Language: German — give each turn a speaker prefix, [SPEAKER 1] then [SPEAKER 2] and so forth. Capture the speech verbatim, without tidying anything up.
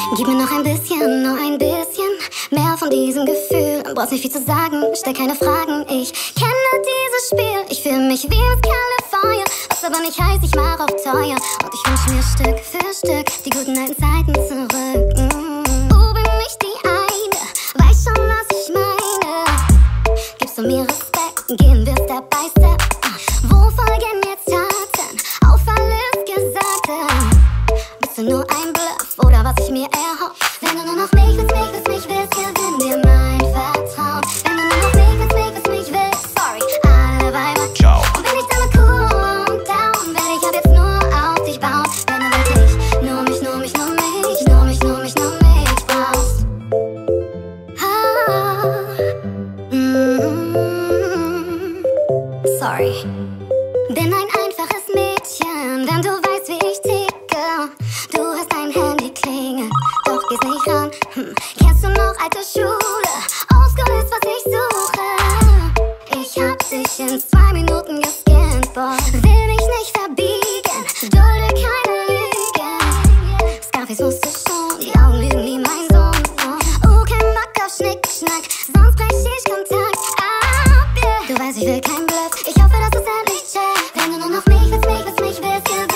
[SPEAKER 1] Gib mir noch ein bisschen, nur ein bisschen mehr von diesem Gefühl. Brauchst nicht viel zu sagen, stell keine Fragen. Ich kenne dieses Spiel, ich fühle mich wie Miss California. Was aber nicht heißt, ich mach auf teuer. Und ich wünsch mir Stück für Stück die guten alten Zeiten zurück. mm. Du bin nicht die eine, weiß schon, was ich meine. Gibst du mir Respekt, gehen wir Step by Step. Wo folgen jetzt Taten auf alles Gesagte? Bist du nur ein Bluff oder was ich mir erhoffe? Wenn du nur noch mich willst, mich willst, mich willst, gewinn dir mein Vertrauen. Wenn du nur noch mich willst, mich willst, mich willst, sorry, alle Weiber.
[SPEAKER 2] Ciao.
[SPEAKER 1] Und bin ich damit cool und down, werde ich ab jetzt nur auf dich bauen. Wenn du wirklich nur mich, nur mich, nur mich, nur mich, nur mich, nur mich brauchst. Ah, mm, sorry. Bin ein einfaches Mädchen, wenn du weißt, wie ich ticke. Du hast dein Handy klingelt, doch gehst nicht ran. Hm. Kennst du noch alte Schule? Oldschool ist, was ich suche. Ich hab dich in zwei Minuten gescannt, boy. Will mich nicht verbiegen, dulde keine Lügen. Scarface wusste schon, die Augen lügen wie mein Sohn. Oh, kein Bock auf Schnickschnack, sonst brech ich Kontakt ab, yeah. Du weißt, ich will kein Bluff, ich hoffe, dass du's endlich checkst. Wenn du nur noch mich willst, mich willst, mich willst,